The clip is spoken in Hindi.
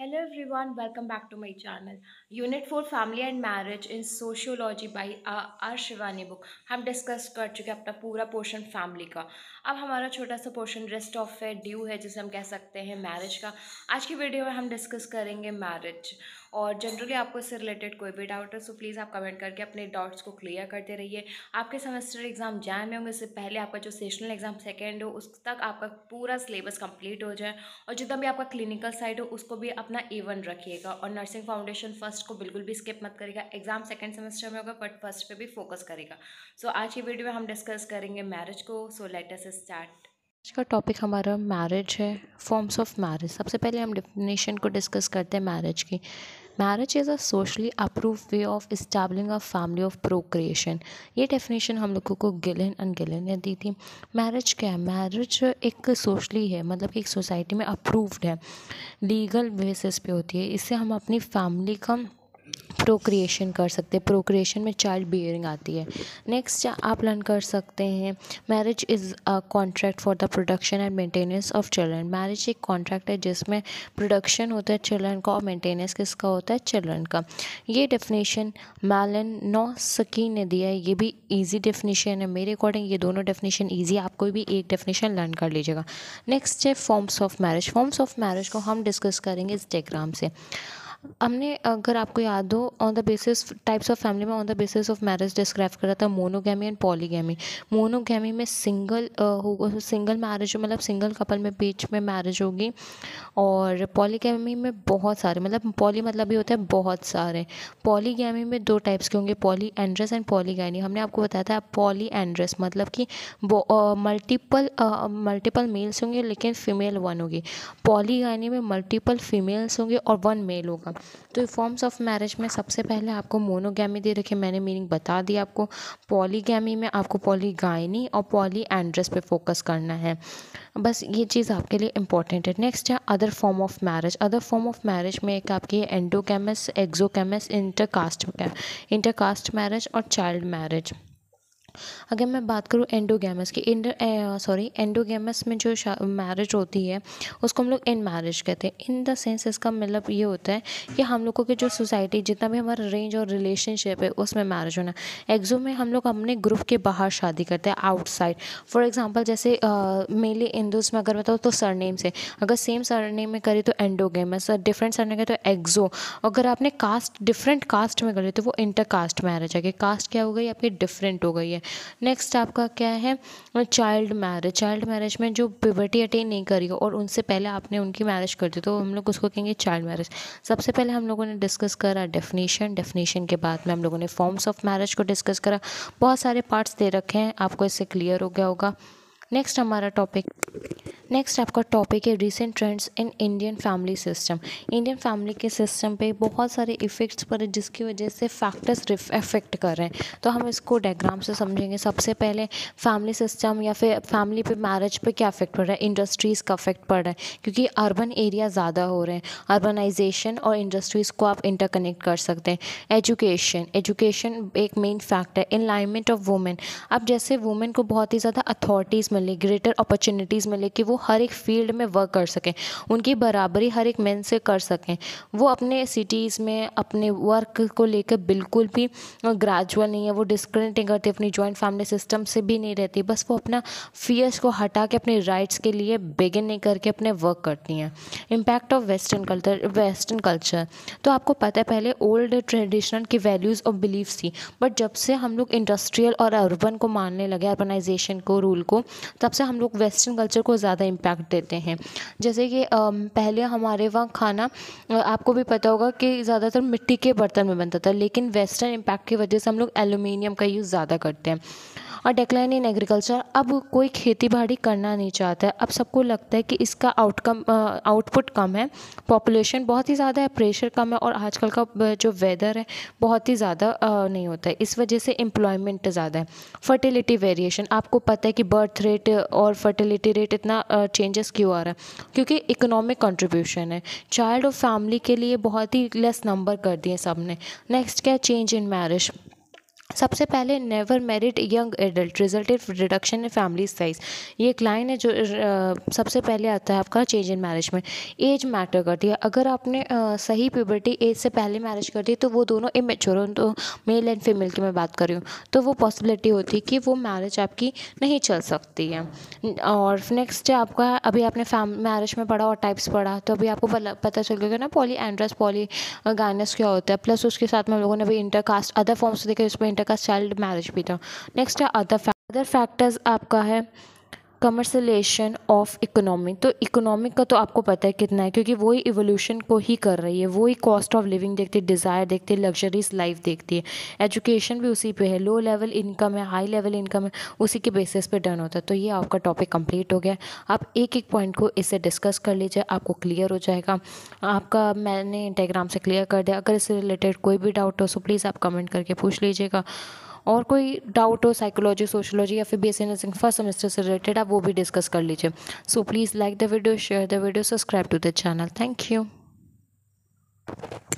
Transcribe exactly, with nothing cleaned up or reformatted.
Hello everyone, welcome back to my channel. Unit four family and marriage in sociology by R Shivani book हम डिस्कस कर चुके हैं अपना पूरा पोर्शन फैमिली का। अब हमारा छोटा सा पोर्शन रेस्ट ऑफ है ड्यू है, जिसे हम कह सकते हैं मैरिज का। आज की वीडियो में हम डिस्कस करेंगे मैरिज, और जनरली आपको इससे रिलेटेड कोई भी डाउट है सो प्लीज़ आप कमेंट करके अपने डाउट्स को क्लियर करते रहिए। आपके सेमेस्टर एग्जाम जैन में होंगे, इससे पहले आपका जो सेशनल एग्जाम सेकेंड हो उस तक आपका पूरा सिलेबस कंप्लीट हो जाए, और जितना भी आपका क्लिनिकल साइड हो उसको भी अपना एवन रखिएगा। और नर्सिंग फाउंडेशन फर्स्ट को बिल्कुल भी स्किप मत करिएगा, एग्जाम सेकंड सेमेस्टर में होगा बट फर्स्ट पे भी फोकस करेगा। सो so, आज की वीडियो में हम डिस्कस करेंगे मैरिज को। So let us start. आज का टॉपिक हमारा मैरिज है, फॉर्म्स ऑफ मैरिज। सबसे पहले हम डेफिनेशन को डिस्कस करते हैं मैरिज की। Marriage is a socially approve way of establishing a family of procreation. ये डेफिनेशन हम लोगों को गिलन एंड गिलन ने दी थी। मैरिज क्या है? मैरिज एक सोशली है, मतलब कि एक सोसाइटी में अप्रूव्ड है, लीगल बेसिस पे होती है। इससे हम अपनी फैमिली का प्रोक्रिएशन कर सकते हैं। प्रोक्रिएशन में चाइल्ड बियरिंग आती है। नेक्स्ट आप लर्न कर सकते हैं marriage is a contract for the production and maintenance of children. Marriage एक कॉन्ट्रैक्ट है जिसमें प्रोडक्शन होता है चिल्ड्रन का और मेंटेनेंस किसका होता है? चिल्ड्रन का। ये डेफिनेशन मैलन नौ सकी ने दिया है। ये भी ईजी डेफिनेशन है मेरे अकॉर्डिंग। ये दोनों डेफिनेशन ईजी है, आप कोई भी एक डेफिनेशन लर्न कर लीजिएगा। नेक्स्ट है forms of marriage. Forms of marriage को हम डिस्कस करेंगे इस डायग्राम से। हमने, अगर आपको याद हो, on the basis types of family में on the basis of marriage describe करा था मोनोगैमी एंड पॉलीगैमी। मोनोगैमी में सिंगल होगा, सिंगल मैरिज मतलब सिंगल कपल में बीच में मैरिज होगी। और पॉलीगैमी में बहुत सारे, मतलब पॉली मतलब भी होता है बहुत सारे। पॉलीगैमी में दो टाइप्स के होंगे, पॉली एंड्रस एंड पॉलीगैनी। हमने आपको बताया था पॉली एंड्रस मतलब कि मल्टीपल मल्टीपल मेल्स होंगे लेकिन फीमेल वन होगी। पॉलीगैनी में मल्टीपल फीमेल्स होंगे और वन मेल होगा। तो फॉर्म्स ऑफ मैरिज में सबसे पहले आपको मोनोगैमी दे रखे, मैंने मीनिंग बता दी आपको। पॉलीगैमी में आपको पॉलीगाइनी और पॉली एंड्रस पे फोकस करना है, बस ये चीज़ आपके लिए इंपॉर्टेंट है। नेक्स्ट है other form of marriage. Other form of marriage में एक आपकी endogamous, exogamous, intercaste intercaste marriage और चाइल्ड मैरिज। अगर मैं बात करूँ एंडोगैमस की, इंडर सॉरी एंडोगैमस में जो मैरिज होती है उसको हम लोग इन मैरिज कहते हैं। इन द सेंस इसका मतलब ये होता है कि हम लोगों की जो सोसाइटी जितना भी हमारा रेंज और रिलेशनशिप है उसमें मैरिज होना। एक्सो में हम लोग अपने ग्रुप के बाहर शादी करते हैं, आउटसाइड। फॉर एग्जाम्पल जैसे मेनली हिंदूज में अगर बताओ तो सरनेम से, अगर सेम सरनेम में करी तो एंडोगैमस, डिफरेंट सरनेम है तो एक्सो। अगर आपने कास्ट डिफरेंट कास्ट में करी तो वो इंटरकास्ट मैरिज है कि कास्ट क्या हो गई आपकी, डिफरेंट हो गई है। नेक्स्ट आपका क्या है? Child marriage. चाइल्ड मैरिज में जो प्यूबर्टी अटेन नहीं करी हो और उनसे पहले आपने उनकी मैरिज कर दी तो हम लोग उसको कहेंगे चाइल्ड मैरिज। सबसे पहले हम लोगों ने डिस्कस करा डेफिनेशन। डेफिनेशन के बाद में हम लोगों ने फॉर्म्स ऑफ मैरिज को डिस्कस करा। बहुत सारे पार्ट्स दे रखे हैं, आपको इससे क्लियर हो गया होगा। नेक्स्ट हमारा टॉपिक नेक्स्ट आपका टॉपिक है recent trends in Indian family system. Indian family के सिस्टम पे बहुत सारे इफ़ेक्ट्स पड़े जिसकी वजह से फैक्टर्स अफेक्ट कर रहे हैं, तो हम इसको डायग्राम से समझेंगे। सबसे पहले फैमिली सिस्टम या फिर फैमिली पे मैरिज पे क्या इफेक्ट पड़ रहा है? इंडस्ट्रीज़ का इफेक्ट पड़ रहा है क्योंकि अर्बन एरिया ज़्यादा हो रहे हैं। अर्बनाइजेशन और इंडस्ट्रीज़ को आप इंटरकनेक्ट कर सकते हैं। एजुकेशन एजुकेशन एक मेन फैक्टर है। इनलाइनमेंट ऑफ वुमेन, अब जैसे वुमेन को बहुत ही ज़्यादा अथॉरिटीज़ मिले, ग्रेटर अपॉर्चुनिटीज़ मिले कि वो हर एक फील्ड में वर्क कर सकें, उनकी बराबरी हर एक मेन से कर सकें। वो अपने सिटीज़ में अपने वर्क को लेकर बिल्कुल भी ग्रेजुअल नहीं है, वो डिस्क्रिमिनेट नहीं करती, अपनी जॉइंट फैमिली सिस्टम से भी नहीं रहती, बस वो अपना फियर्स को हटा के अपने राइट्स के लिए बिगिन नहीं करके अपने वर्क करती हैं। Impact of western culture western culture तो आपको पता है पहले ओल्ड ट्रेडिशनल की वैल्यूज़ और बिलीव्स थी, बट जब से हम लोग इंडस्ट्रियल और अर्बन को मानने लगे, अर्बनाइजेशन को, रूल को, तब से हम लोग वेस्टर्न कल्चर को ज़्यादा इम्पैक्ट देते हैं। जैसे कि अम, पहले हमारे वहाँ खाना, अ, आपको भी पता होगा कि ज़्यादातर मिट्टी के बर्तन में बनता था, लेकिन वेस्टर्न इम्पैक्ट की वजह से हम लोग एल्यूमिनियम का यूज़ ज़्यादा करते हैं। और डिक्लाइन इन एग्रीकल्चर, अब कोई खेती बाड़ी करना नहीं चाहता है। अब सबको लगता है कि इसका आउटकम आउटपुट कम है, पॉपुलेशन बहुत ही ज़्यादा है, प्रेशर कम है, और आजकल का ब- जो वेदर है बहुत ही ज़्यादा अ, नहीं होता है, इस वजह से एम्प्लॉयमेंट ज़्यादा है। फर्टिलिटी वेरिएशन, आपको पता है कि बर्थ रेट और फर्टिलिटी रेट इतना चेंजेस क्यों आ रहा है? क्योंकि इकोनॉमिक कंट्रीब्यूशन है, चाइल्ड और फैमिली के लिए बहुत ही लेस नंबर कर दिए सबने। नेक्स्ट क्या है? Change in marriage. सबसे पहले never married young adult resulted reduction in family size. ये एक लाइन है जो अ, सबसे पहले आता है आपका चेंज इन मैरिज में। एज मैटर करती है। अगर आपने अ, सही प्यूबर्टी एज से पहले मैरिज कर दी तो वो दोनों इमेच्योर हो, तो मेल एंड फीमेल की मैं बात कर रही हूँ, तो वो पॉसिबिलिटी होती है कि वो मैरिज आपकी नहीं चल सकती है। न- और नेक्स्ट है आपका, अभी आपने फैम मैरिज में पढ़ा और टाइप्स पढ़ा, तो अभी आपको पला- पता चल गया ना पॉली एंड्रस पॉली गायनस क्या होता है। प्लस उसके साथ में हम लोगों ने भी इंटरकास्ट अदर फॉर्म्स देखे, उसमें इंटरकास्ट चाइल्ड मैरिज भी था। नेक्स्ट है अदर अदर फैक्टर्स आपका है कमर्शलाइजेशन ऑफ इकोनॉमिक। तो इकोनॉमिक का तो आपको पता है कितना है, क्योंकि वही इवोल्यूशन को ही कर रही है, वही कॉस्ट ऑफ लिविंग देखती है, डिज़ायर देखती है, लग्जरीज लाइफ देखती है। एजुकेशन भी उसी पे है, लो लेवल इनकम है, हाई लेवल इनकम है, उसी के बेसिस पे डन होता है। तो ये आपका टॉपिक कंप्लीट हो गया। आप एक एक पॉइंट को इससे डिस्कस कर लीजिए, आपको क्लियर हो जाएगा। आपका मैंने डायग्राम से क्लियर कर दिया। अगर इससे रिलेटेड कोई भी डाउट हो सो प्लीज़ आप कमेंट करके पूछ लीजिएगा। और कोई डाउट हो साइकोलॉजी, सोशोलॉजी या फिर बीएससी नर्सिंग फर्स्ट सेमेस्टर से रिलेटेड, आप वो भी डिस्कस कर लीजिए। So please like the video, share the video, subscribe to the channel. Thank you.